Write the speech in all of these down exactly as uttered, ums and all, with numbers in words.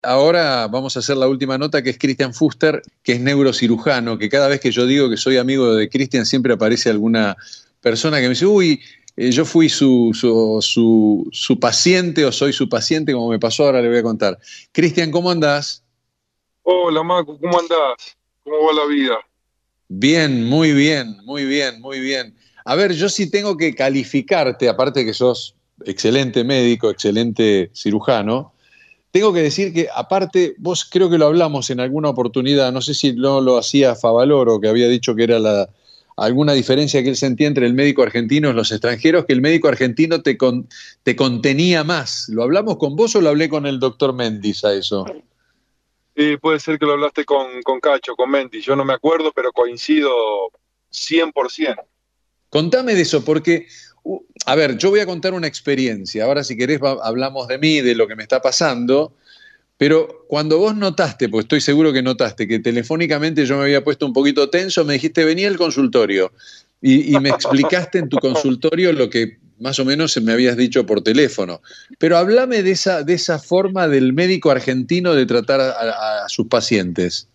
ahora vamos a hacer la última nota, que es Christian Fuster, que es neurocirujano, que cada vez que yo digo que soy amigo de Christian siempre aparece alguna persona que me dice, uy, eh, yo fui su, su, su, su paciente o soy su paciente, como me pasó, ahora le voy a contar. Christian, ¿cómo andás? Hola Marco, ¿cómo andás? ¿Cómo va la vida? Bien, muy bien, muy bien, muy bien. A ver, yo sí tengo que calificarte, aparte que sos excelente médico, excelente cirujano. Tengo que decir que, aparte, vos creo que lo hablamos en alguna oportunidad, no sé si no lo hacía Favaloro, que había dicho que era la, alguna diferencia que él sentía entre el médico argentino y los extranjeros, que el médico argentino te, con, te contenía más. ¿Lo hablamos con vos o lo hablé con el doctor Méndez a eso? Eh, puede ser que lo hablaste con, con Cacho, con Menti, yo no me acuerdo, pero coincido cien por ciento. Contame de eso, porque, uh, a ver, yo voy a contar una experiencia. Ahora, si querés, va- hablamos de mí, de lo que me está pasando. Pero cuando vos notaste, pues estoy seguro que notaste, que telefónicamente yo me había puesto un poquito tenso, me dijiste, vení al consultorio. Y, y me explicaste en tu consultorio lo que más o menos me habías dicho por teléfono. Pero hablame de esa, de esa forma del médico argentino de tratar a, a- a sus pacientes.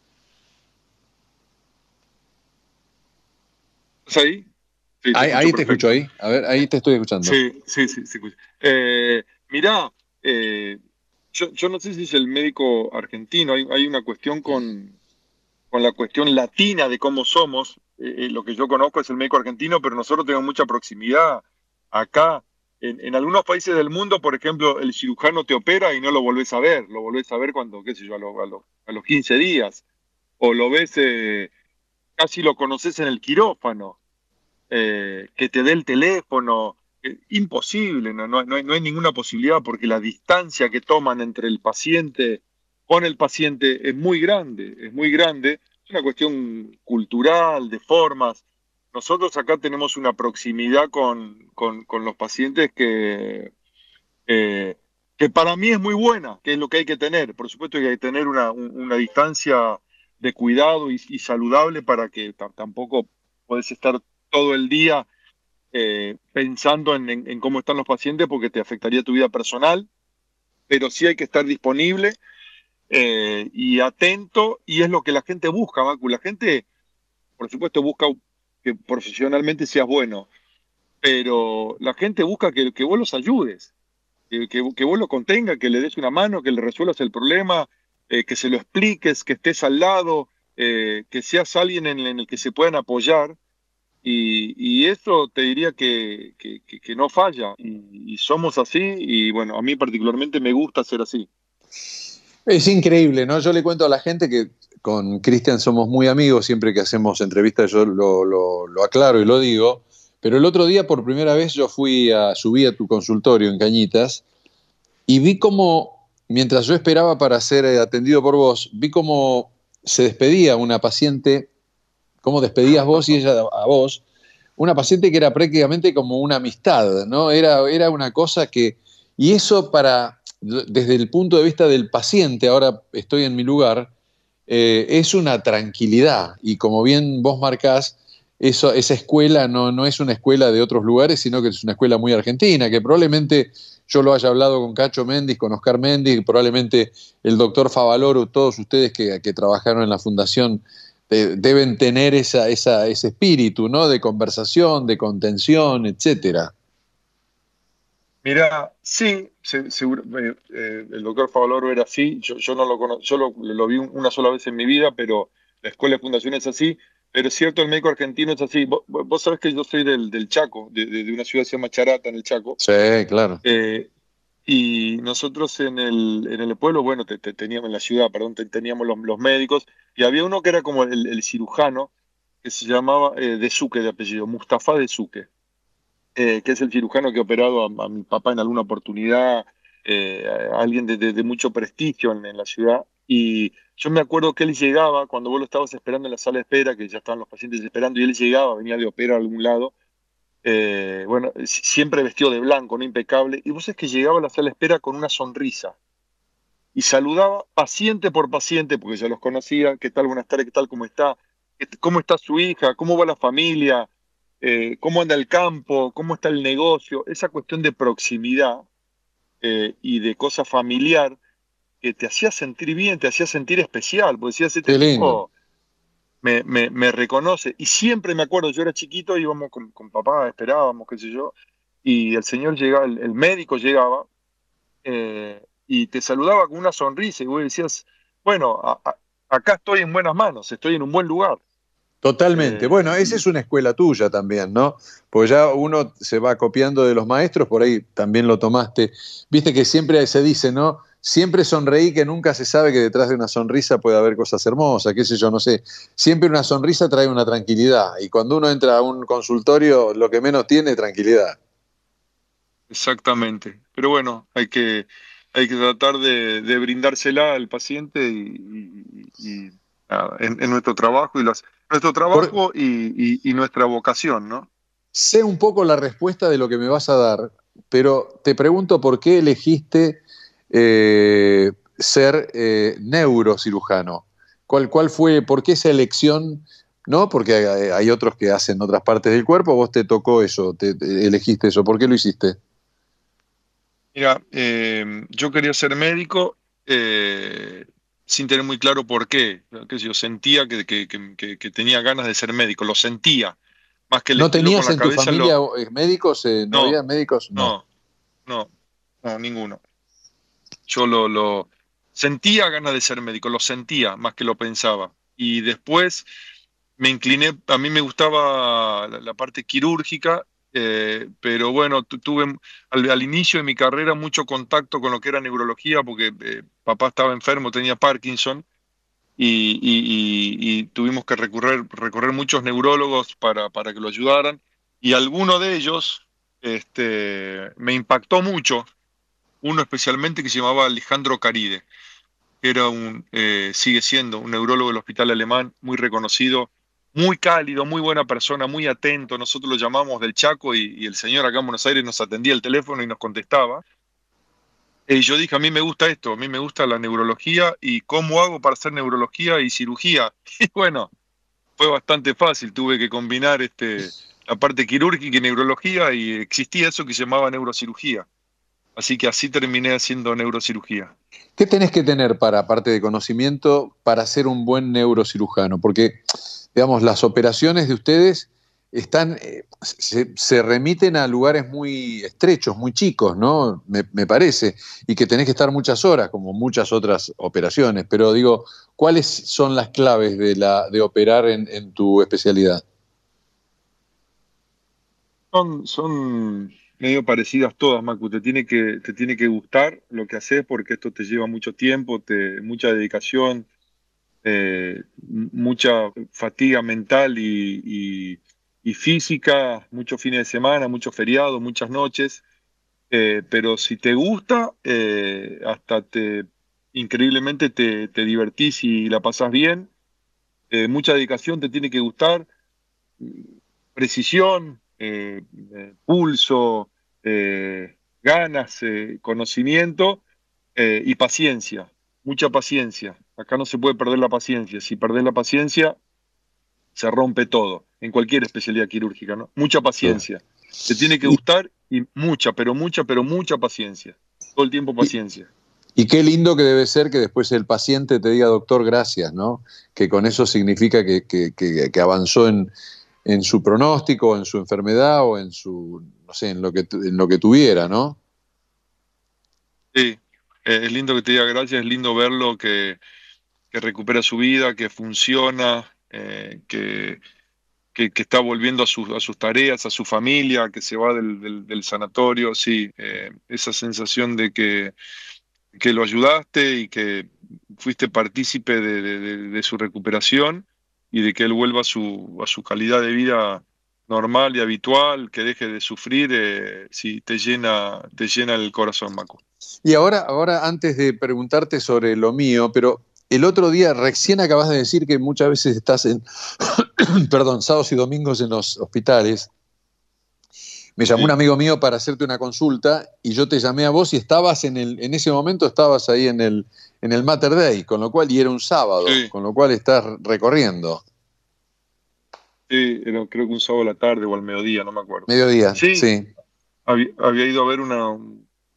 ¿Estás ahí? Sí, te Ahí, escucho ahí te escucho, perfecto. ahí. A ver, ahí te estoy escuchando. Sí, sí, sí, sí. escucho. Eh, mirá, eh, yo, yo no sé si es el médico argentino, hay, hay una cuestión con, con la cuestión latina de cómo somos. Eh, eh, lo que yo conozco es el médico argentino, pero nosotros tenemos mucha proximidad acá. En, en algunos países del mundo, por ejemplo, el cirujano te opera y no lo volvés a ver, lo volvés a ver cuando, qué sé yo, a, lo- a lo- a los quince días, o lo ves, eh, casi lo conoces en el quirófano, eh, que te dé el teléfono. Eh, imposible, no, no, no hay, no hay ninguna posibilidad porque la distancia que toman entre el paciente con el paciente es muy grande, es muy grande. Es una cuestión cultural, de formas. Nosotros acá tenemos una proximidad con, con, con los pacientes que, eh, que para mí es muy buena, que es lo que hay que tener. Por supuesto que hay que tener una, un- una distancia de cuidado y, y saludable para que ta- tampoco puedes estar todo el día eh, pensando en, en- en cómo están los pacientes porque te afectaría tu vida personal, pero sí hay que estar disponible eh, y atento, y es lo que la gente busca, Macu. La gente, por supuesto, busca que profesionalmente seas bueno, pero la gente busca que, que vos los ayudes, que, que, que vos lo contengas, que le des una mano, que le resuelvas el problema, eh, que se lo expliques, que estés al lado, eh, que seas alguien en, en el que se puedan apoyar. Y, y eso te diría que, que, que- que no falla. Y, y somos así, y bueno, a mí particularmente me gusta ser así. Es increíble, ¿no? Yo le cuento a la gente que con Cristian somos muy amigos, siempre que hacemos entrevistas yo lo, lo, lo aclaro y lo digo, pero el otro día por primera vez yo fui a, subí a tu consultorio en Cañitas y vi cómo, mientras yo esperaba para ser eh, atendido por vos, vi cómo se despedía una paciente, cómo despedías vos y ella a vos, una paciente que era prácticamente como una amistad, ¿no? Era, era una cosa que, y eso para, desde el punto de vista del paciente, ahora estoy en mi lugar, eh, es una tranquilidad. Y como bien vos marcás, eso, esa escuela no, no es una escuela de otros lugares, sino que es una escuela muy argentina, que probablemente yo lo haya hablado con Cacho Méndez, con Oscar Méndez, probablemente el doctor Favaloro, todos ustedes que, que trabajaron en la fundación de, deben tener esa, esa, ese espíritu, ¿no? De conversación, de contención, etcétera. Mira, sí, se- seguro, eh, eh, el doctor Favaloro era así, yo, yo no lo conozco, yo lo, lo vi una sola vez en mi vida, pero la escuela de fundación es así, pero es cierto, el médico argentino es así. Vos, vos sabés que yo soy del, del Chaco, de, de- de una ciudad que se llama Charata, en el Chaco. Sí, claro. eh, Y nosotros en el, en el pueblo, bueno, te, te- teníamos en la ciudad, perdón, te- teníamos los, los médicos, y había uno que era como el, el cirujano, que se llamaba eh, De Suque de apellido, Mustafa De Suque, eh, que es el cirujano que ha operado a, a mi papá en alguna oportunidad, eh, a alguien de, de- de mucho prestigio en, en la ciudad. Y yo me acuerdo que él llegaba, cuando vos lo estabas esperando en la sala de espera, que ya estaban los pacientes esperando, y él llegaba, venía de operar a algún lado, eh, bueno, si- siempre vestido de blanco, no impecable, y vos es que llegaba a la sala de espera con una sonrisa y saludaba paciente por paciente, porque ya los conocía. ¿Qué tal? Buenas tardes, ¿qué tal? ¿Cómo está? ¿Qué- ¿Cómo está su hija? ¿Cómo va la familia? Eh, ¿cómo anda el campo? ¿Cómo está el negocio? Esa cuestión de proximidad eh, y de cosa familiar que te hacía sentir bien, te hacía sentir especial, porque decías, este Qué lindo. tipo me, me, me reconoce. Y siempre me acuerdo, yo era chiquito, íbamos con, con papá, esperábamos, qué sé yo, y el señor llegaba, el, el médico llegaba, eh, y te saludaba con una sonrisa, y vos decías, bueno, a- a- acá estoy en buenas manos, estoy en un buen lugar. Totalmente. Eh, Bueno, esa y es una escuela tuya también, ¿no? Pues ya uno se va copiando de los maestros, por ahí también lo tomaste. Viste que siempre se dice, ¿no? Siempre sonreí, que nunca se sabe que detrás de una sonrisa puede haber cosas hermosas, qué sé yo, no sé. Siempre una sonrisa trae una tranquilidad. Y cuando uno entra a un consultorio, lo que menos tiene es tranquilidad. exactamente. Pero bueno, hay que, hay que tratar de, de brindársela al paciente y, y- y, nada, en, en nuestro trabajo y las, nuestro Por- trabajo y, y- y nuestra vocación, ¿no? sé un poco la respuesta de lo que me vas a dar, pero te pregunto por qué elegiste eh, ser eh, neurocirujano. ¿Cuál, ¿Cuál fue, por qué esa elección? ¿No? Porque hay, hay otros que hacen otras partes del cuerpo, vos te tocó eso, te, te elegiste eso. ¿Por qué lo hiciste? Mira, eh, yo quería ser médico eh, sin tener muy claro por qué. Que yo sentía que, que- que- que- que tenía ganas de ser médico, lo sentía. Más que el ¿No estilo con tenías la en tu cabeza, familia lo... eh, médicos? Eh, ¿no No, había médicos? No. no, no, no, ninguno. Yo lo, lo sentía ganas de ser médico, lo sentía más que lo pensaba. Y después me incliné, a mí me gustaba la, la parte quirúrgica, eh, pero bueno, tu- tuve al, al inicio de mi carrera mucho contacto con lo que era neurología, porque eh, papá estaba enfermo, tenía Parkinson, y, y- y- y tuvimos que recorrer, recorrer muchos neurólogos para, para que lo ayudaran, y alguno de ellos este, me impactó mucho, uno especialmente que se llamaba Alejandro Caride, que era un, eh, sigue siendo un neurólogo del Hospital Alemán, muy reconocido, muy cálido, muy buena persona, muy atento. Nosotros lo llamamos del Chaco y, y el señor acá en Buenos Aires nos atendía el teléfono y nos contestaba. Y yo dije, a mí me gusta esto, a mí me gusta la neurología y cómo hago para hacer neurología y cirugía. Y bueno, fue bastante fácil, tuve que combinar este, la parte quirúrgica y neurología y existía eso que se llamaba neurocirugía. Así que así terminé haciendo neurocirugía. ¿Qué tenés que tener para, aparte de conocimiento, para ser un buen neurocirujano? Porque, digamos, las operaciones de ustedes están, eh, se, se remiten a lugares muy estrechos, muy chicos, ¿no? Me, me parece, y que tenés que estar muchas horas, como muchas otras operaciones. Pero digo, ¿cuáles son las claves de, la, de operar en, en tu especialidad? Son, son medio parecidas todas, Macu. Te tiene que, te tiene que gustar lo que haces porque esto te lleva mucho tiempo, te, mucha dedicación, eh, m- mucha fatiga mental y, y- y física, muchos fines de semana, muchos feriados, muchas noches. Eh, pero si te gusta, eh, hasta te increíblemente te, te divertís y la pasás bien. Eh, mucha dedicación te tiene que gustar, precisión, eh, eh, pulso, eh, ganas, eh, conocimiento eh, y paciencia, mucha paciencia. Acá no se puede perder la paciencia. Si perdés la paciencia, se rompe todo, en cualquier especialidad quirúrgica, ¿no? Mucha paciencia. Te tiene que Y, gustar y mucha, pero mucha, pero mucha paciencia. Todo el tiempo y, paciencia. y qué lindo que debe ser que después el paciente te diga, doctor, gracias, ¿no? Que con eso significa que, que, que, que avanzó en, en su pronóstico, en su enfermedad o en su, no sé, en lo que, en lo que tuviera, ¿no? Sí, eh, es lindo que te diga gracias, es lindo verlo que, que recupera su vida, que funciona, eh, que que, que está volviendo a, sus a sus tareas, a su familia, que se va del, del- del sanatorio, sí, eh, esa sensación de que, que lo ayudaste y que fuiste partícipe de, de- de- de su recuperación y de que él vuelva a su, a su calidad de vida normal y habitual, que deje de sufrir, eh, sí, te llena, te llena el corazón, Macu. Y ahora, ahora, antes de preguntarte sobre lo mío, pero el otro día recién acabas de decir que muchas veces estás en, perdón, sábados y domingos en los hospitales. Me llamó un Sí, amigo mío para hacerte una consulta y yo te llamé a vos y estabas en el, en ese momento estabas ahí en el, en el Mater Day, con lo cual, y era un sábado, sí, con lo cual estás recorriendo. sí, era, creo que un sábado a la tarde o al mediodía, no me acuerdo. Mediodía, Sí, sí. había, había ido a ver una,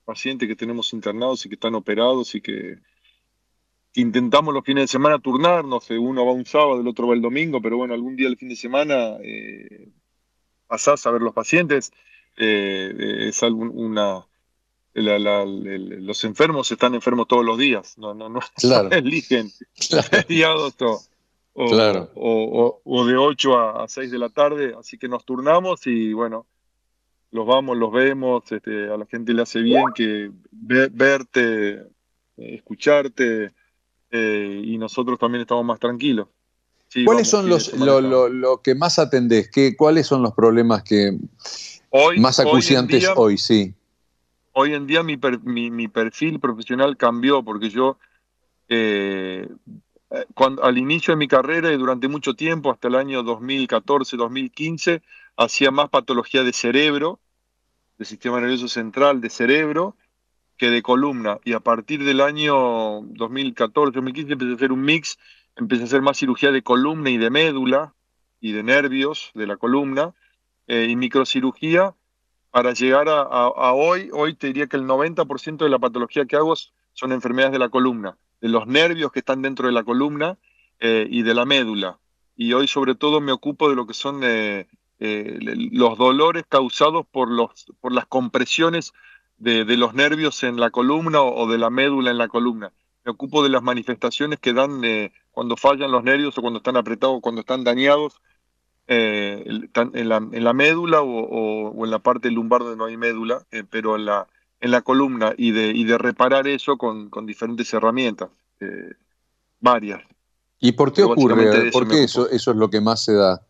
pacientes que tenemos internados y que están operados y que, que intentamos los fines de semana turnarnos. Uno va un sábado, el otro va el domingo, pero bueno, algún día el fin de semana eh, pasás a ver los pacientes. Eh, es algún, una... La, la, el, los enfermos están enfermos todos los días, no, no, no, Claro. no eligen Claro. feriados o, o, Claro. o, o, o de ocho a seis de la tarde, así que nos turnamos y bueno, los vamos, los vemos, este, a la gente le hace bien que ve, verte, eh, escucharte, eh, y nosotros también estamos más tranquilos. Sí, ¿Cuáles vamos, son los semana lo, estamos. lo, lo que más atendés? ¿Qué, ¿Cuáles son los problemas que Hoy, más acuciantes hoy en día, hoy? Sí. Hoy en día mi, per, mi, mi perfil profesional cambió porque yo, eh, cuando, al inicio de mi carrera y durante mucho tiempo, hasta el año dos mil catorce, dos mil quince, hacía más patología de cerebro, de sistema nervioso central, de cerebro, que de columna. Y a partir del año dos mil catorce, dos mil quince empecé a hacer un mix, empecé a hacer más cirugía de columna y de médula y de nervios de la columna, eh, y microcirugía para llegar a, a, a hoy. Hoy te diría que el noventa por ciento de la patología que hago son enfermedades de la columna, de los nervios que están dentro de la columna, eh, y de la médula. Y hoy sobre todo me ocupo de lo que son eh, eh, los dolores causados por, los, por las compresiones de, de los nervios en la columna o, o de la médula en la columna. Me ocupo de las manifestaciones que dan eh, cuando fallan los nervios o cuando están apretados o cuando están dañados, eh, en, la, en la médula o, o, o en la parte lumbar donde no hay médula, eh, pero en la, en la columna, y de, y de reparar eso con, con diferentes herramientas, eh, varias. ¿Y por qué Pero básicamente ocurre? de eso ¿Por me qué ocupo. eso, eso es lo que más se da?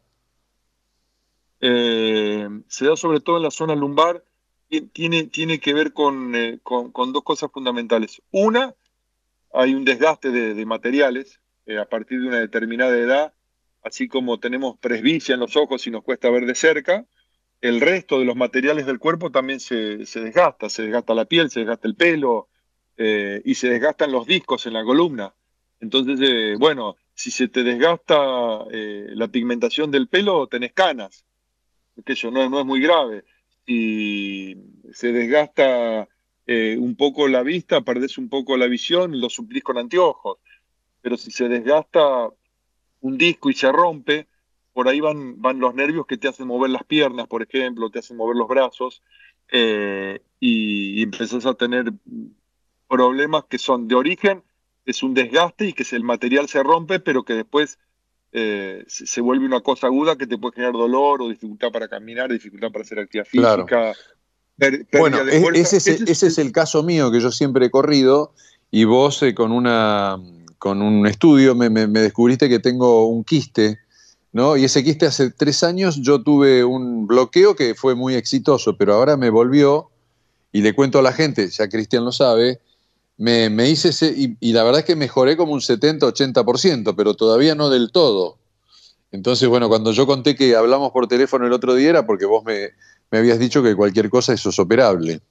Eh, se da sobre todo en la zona lumbar. Tiene, tiene que ver con, eh, con, con dos cosas fundamentales. Una, hay un desgaste de, de materiales eh, a partir de una determinada edad, así como tenemos presbicia en los ojos y nos cuesta ver de cerca. El resto de los materiales del cuerpo también se, se desgasta, se desgasta la piel, se desgasta el pelo, eh, y se desgastan los discos en la columna. Entonces, eh, bueno, si se te desgasta eh, la pigmentación del pelo, tenés canas, que eso no, no es muy grave. Si se desgasta eh, un poco la vista, perdés un poco la visión, lo suplís con anteojos. Pero si se desgasta un disco y se rompe, por ahí van, van los nervios que te hacen mover las piernas, por ejemplo, te hacen mover los brazos, eh, y, y empezás a tener problemas que son de origen, es un desgaste y que el material se rompe, pero que después eh, se, se vuelve una cosa aguda que te puede generar dolor o dificultad para caminar, dificultad para hacer actividad Claro. física, per, pérdida Bueno, de fuerza. ese es, Ese es, ese es el caso mío que yo siempre he corrido, y vos eh, con, una, con un estudio me, me, me descubriste que tengo un quiste, ¿no? Y ese quiste hace tres años yo tuve un bloqueo que fue muy exitoso, pero ahora me volvió, y le cuento a la gente, ya Cristian lo sabe, me, me hice ese, y, y la verdad es que mejoré como un setenta ochenta por ciento, pero todavía no del todo. Entonces, bueno, cuando yo conté que hablamos por teléfono el otro día era porque vos me, me habías dicho que cualquier cosa eso es operable.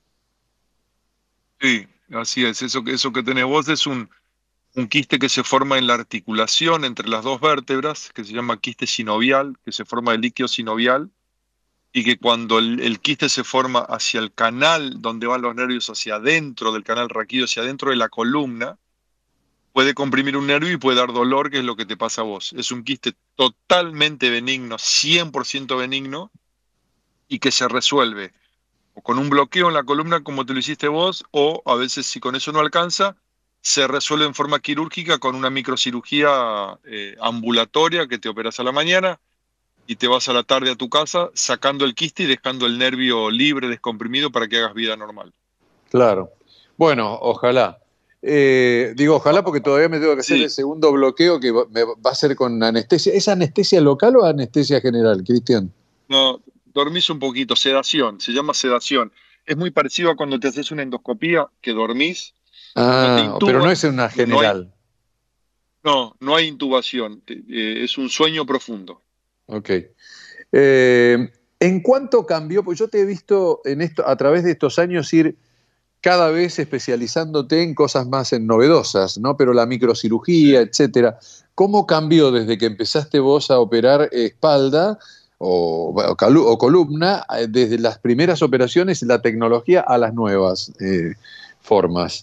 Sí, así es. Eso, eso que tenés vos es un, un quiste que se forma en la articulación entre las dos vértebras, que se llama quiste sinovial, que se forma del líquido sinovial, y que cuando el, el quiste se forma hacia el canal donde van los nervios, hacia adentro del canal raquídeo, hacia adentro de la columna, puede comprimir un nervio y puede dar dolor, que es lo que te pasa a vos. Es un quiste totalmente benigno, cien por ciento benigno, y que se resuelve o con un bloqueo en la columna como te lo hiciste vos, o a veces, si con eso no alcanza, se resuelve en forma quirúrgica con una microcirugía eh, ambulatoria, que te operas a la mañana y te vas a la tarde a tu casa sacando el quiste y dejando el nervio libre, descomprimido, para que hagas vida normal. Claro. Bueno, ojalá. Eh, digo ojalá porque todavía me tengo que hacer Sí. el segundo bloqueo, que me va a ser con anestesia. ¿Es anestesia local o anestesia general, Cristian? No, dormís un poquito, sedación, se llama sedación. Es muy parecido a cuando te haces una endoscopía, que dormís, no te Ah, pero no intuban, es una no, no hay, general. no, no hay intubación, te- eh, es un sueño profundo. Ok. Eh, ¿En cuánto cambió? Pues yo te he visto en esto, a través de estos años ir cada vez especializándote en cosas más en novedosas, ¿no? Pero la microcirugía, etcétera. ¿Cómo cambió desde que empezaste vos a operar espalda o, o columna, desde las primeras operaciones, la tecnología a las nuevas eh, formas.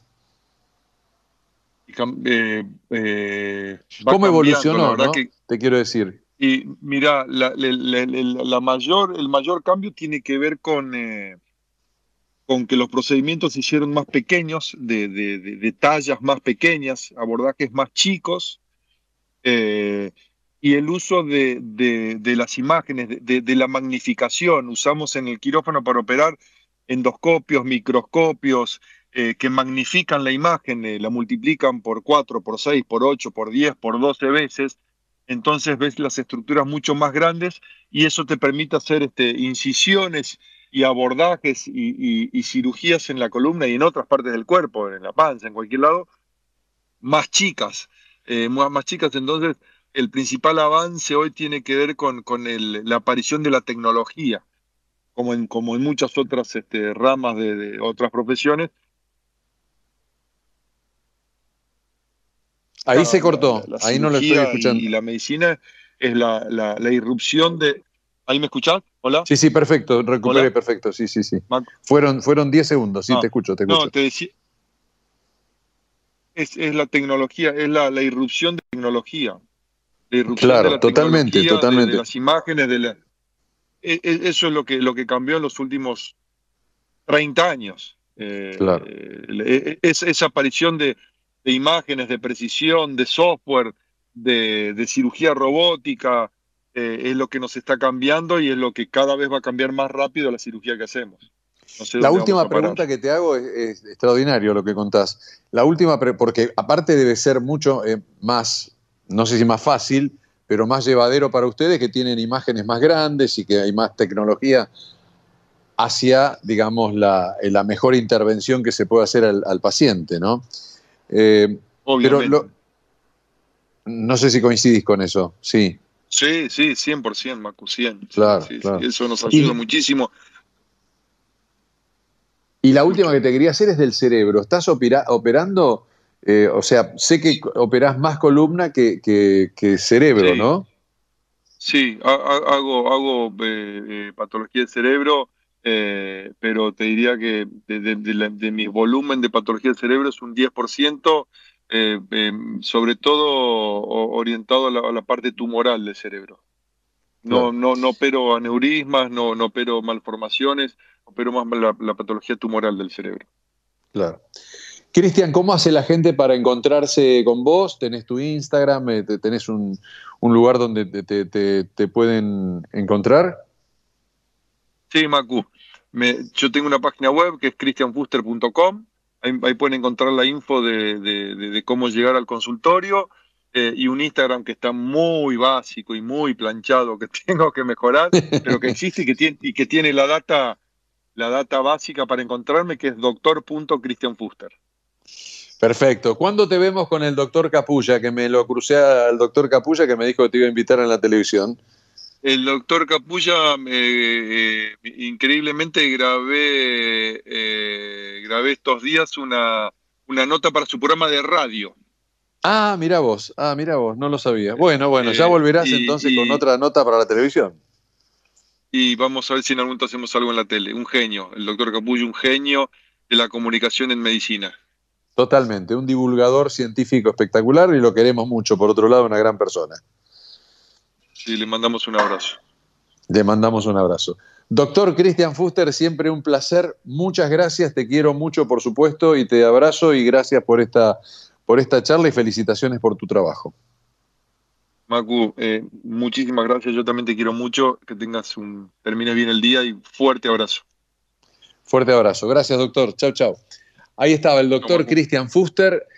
Eh, eh, ¿Cómo evolucionó, la verdad no? que, Te quiero decir. Y mira, la, la, la, la mayor, el mayor cambio tiene que ver con, eh, con que los procedimientos se hicieron más pequeños, de, de, de, de tallas más pequeñas, abordajes más chicos, eh, y el uso de, de, de las imágenes, de, de la magnificación. Usamos en el quirófano para operar endoscopios, microscopios, eh, que magnifican la imagen, eh, la multiplican por cuatro, por seis, por ocho, por diez, por doce veces. Entonces ves las estructuras mucho más grandes y eso te permite hacer este, incisiones y abordajes y, y, y cirugías en la columna y en otras partes del cuerpo, en la panza, en cualquier lado, más chicas, eh, más, más chicas. Entonces, el principal avance hoy tiene que ver con, con el, la aparición de la tecnología, como en, como en muchas otras este, ramas de, de otras profesiones. Ahí La, se cortó, la, la ahí no lo estoy cirugía y, escuchando. y la medicina es la, la, la irrupción de... ¿Ahí me escuchás? ¿Hola? Sí, sí, perfecto, recuperé, ¿Hola? perfecto, sí, sí, sí. Marco. Fueron, fueron diez segundos, sí, Ah, te escucho, te no, escucho. te decía, es, es la tecnología, es la, la irrupción de tecnología, la irrupción de Claro, la totalmente, tecnología, de, de totalmente. las imágenes, de la, e, e, eso es lo que, lo que cambió en los últimos treinta años. Claro. Eh, es, esa aparición de, de imágenes, de precisión, de software, de, de cirugía robótica, eh, es lo que nos está cambiando y es lo que cada vez va a cambiar más rápido la cirugía que hacemos. No sé La dónde vamos última a parar. pregunta que te hago es, es extraordinario lo que contás. La última, porque aparte debe ser mucho eh, más, no sé si más fácil, pero más llevadero para ustedes que tienen imágenes más grandes y que hay más tecnología hacia, digamos, la, la mejor intervención que se puede hacer al, al paciente, ¿no? Eh, pero Obviamente. lo, no sé si coincidís con eso, sí. Sí, sí, cien por ciento, Macu, cien. Claro, Sí, sí, claro. sí. Eso nos ayuda Y, muchísimo. y la última que te quería hacer es del cerebro. ¿Estás opera, operando? Eh, o sea, sé que operás más columna que, que, que cerebro, Sí, ¿no? sí, ha- ha- hago, hago eh, eh, patología del cerebro, eh, pero te diría que de, de- de la- de mi volumen de patología del cerebro es un diez por ciento, eh, eh, sobre todo o- orientado a la, a la parte tumoral del cerebro. No, Claro, no, no opero aneurismas, no, no opero malformaciones, opero más la, la patología tumoral del cerebro. claro. Cristian, ¿cómo hace la gente para encontrarse con vos? ¿Tenés tu Instagram? Eh, ¿Tenés un, un lugar donde te, te- te- te pueden encontrar? Sí, Macu. Me, yo tengo una página web que es cristian fuster punto com. Ahí, ahí pueden encontrar la info de, de- de- de cómo llegar al consultorio, eh, y un Instagram que está muy básico y muy planchado, que tengo que mejorar, pero que existe y que tiene, y que tiene la data, la data básica para encontrarme, que es doctor punto cristian fuster. Perfecto. ¿Cuándo te vemos con el doctor Capulla? Que me lo crucé al doctor Capulla que me dijo que te iba a invitar en la televisión. El doctor Capulla, eh, eh, increíblemente grabé, eh, grabé estos días una, una nota para su programa de radio. Ah, mira vos, ah, mira vos, no lo sabía. Bueno, bueno, ya Eh, volverás entonces con y, y, otra nota para la televisión. y vamos a ver si en algún momento hacemos algo en la tele. Un genio, el doctor Capulla, un genio de la comunicación en medicina. Totalmente, un divulgador científico espectacular y lo queremos mucho. Por otro lado, una gran persona. Sí, le mandamos un abrazo. Le mandamos un abrazo. Doctor Cristian Fuster, siempre un placer. Muchas gracias, te quiero mucho, por supuesto, y te abrazo y gracias por esta, por esta charla y felicitaciones por tu trabajo. Macu, eh, muchísimas gracias. Yo también te quiero mucho. Que tengas un, termines bien el día y fuerte abrazo. Fuerte abrazo. Gracias, doctor. Chau, chau. Ahí estaba el Chao, doctor Macu. Cristian Fuster.